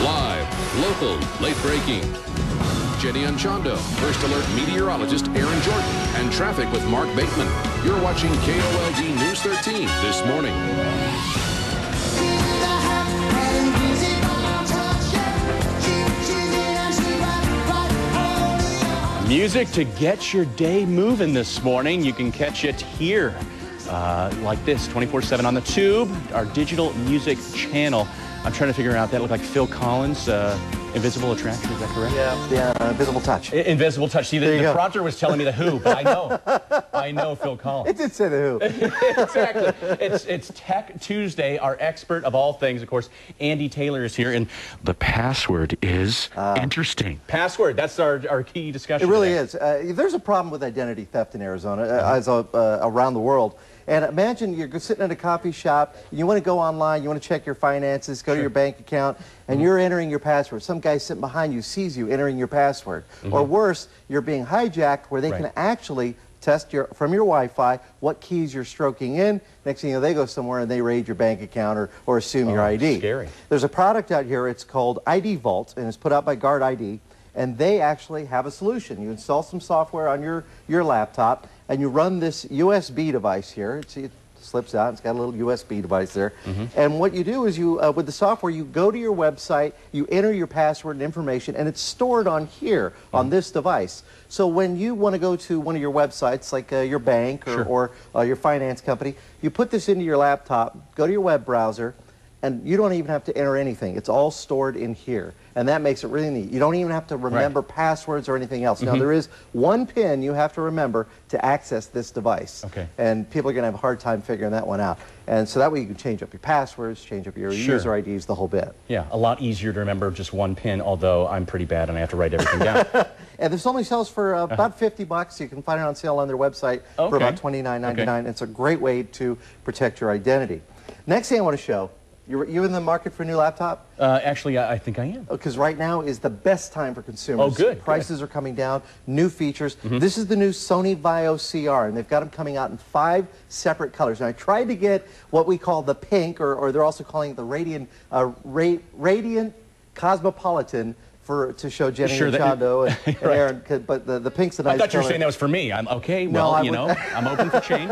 Live, local, late breaking. Jenny Anchondo, First Alert meteorologist Aaron Jordan, and traffic with Mark Bateman. You're watching KOLD News 13 this morning. Music to get your day moving this morning. You can catch it here like this, 24/7 on the Tube, our digital music channel. I'm trying to figure out, that looked like Phil Collins, Invisible Attraction, is that correct? Yeah, Invisible Touch. Invisible Touch. See, the prompter was telling me the Who, but I know Phil Collins. It did say the Who. Exactly. It's Tech Tuesday. Our expert of all things, of course, Andy Taylor is here, and the password is interesting. Password, that's our key discussion. It really today. is. There's a problem with identity theft in Arizona, as around the world. And imagine you're sitting at a coffee shop, and you want to go online, you want to check your finances, go to your bank account, and you're entering your password. Some guy sitting behind you sees you entering your password. Or worse, you're being hijacked where they can actually test from your Wi-Fi what keys you're stroking in. Next thing you know, they go somewhere and they raid your bank account or assume your ID. Scary. There's a product out here, it's called ID Vault, and it's put out by Guard ID, and they actually have a solution. You install some software on your laptop, and you run this USB device here. It slips out. It's got a little USB device there. And what you do is with the software, you go to your website, you enter your password and information, and it's stored on here, on this device. So when you want to go to one of your websites, like your bank or your finance company, you put this into your laptop, go to your web browser, and you don't even have to enter anything. It's all stored in here. And that makes it really neat. You don't even have to remember passwords or anything else. Now, there is one PIN you have to remember to access this device. And people are going to have a hard time figuring that one out. And so that way you can change up your passwords, change up your user IDs, the whole bit. Yeah, a lot easier to remember just one PIN, although I'm pretty bad and I have to write everything down. And this only sells for about $50. You can find it on sale on their website for about $29.99. It's a great way to protect your identity. Next thing I want to show, you in the market for a new laptop? Actually, I think I am. Because right now is the best time for consumers. Oh, good. Prices are coming down, new features. This is the new Sony Vaio CR, and they've got them coming out in 5 separate colors. And I tried to get what we call the pink, or they're also calling it the Radiant Cosmopolitan, to show Jenny Anchondo and Aaron, but the pink's a nice color. I thought you were saying that was for me. I'm okay. Well, you know, I'm open for change.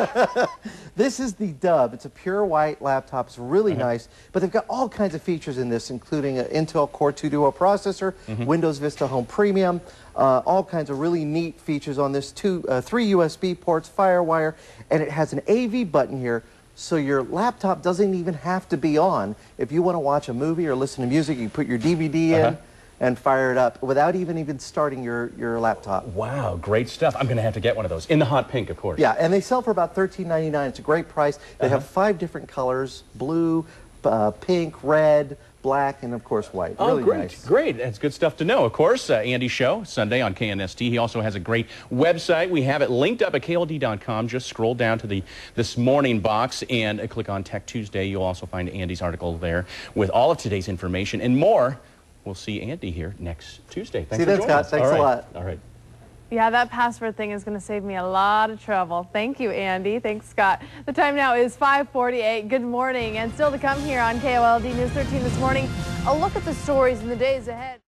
This is the Dub. It's a pure white laptop. It's really nice, but they've got all kinds of features in this, including an Intel Core 2 Duo processor, Windows Vista Home Premium, all kinds of really neat features on this. 3 USB ports, FireWire, and it has an AV button here. So your laptop doesn't even have to be on. If you want to watch a movie or listen to music, you put your DVD in and fire it up without even starting your laptop. Wow, great stuff. I'm going to have to get one of those. In the hot pink, of course. Yeah, and they sell for about $13.99. It's a great price. They have 5 different colors: blue, pink, red, black, and of course white. Oh, really great, nice. Great. That's good stuff to know. Of course, Andy's show, Sunday on KNST. He also has a great website. We have it linked up at KLD.com. Just scroll down to this morning box and click on Tech Tuesday. You'll also find Andy's article there with all of today's information and more. We'll see Andy here next Tuesday. Thanks for joining us. Thanks a lot. All right. Yeah, that password thing is going to save me a lot of trouble. Thank you, Andy. Thanks, Scott. The time now is 5:48. Good morning. And still to come here on KOLD News 13 this morning, a look at the stories in the days ahead.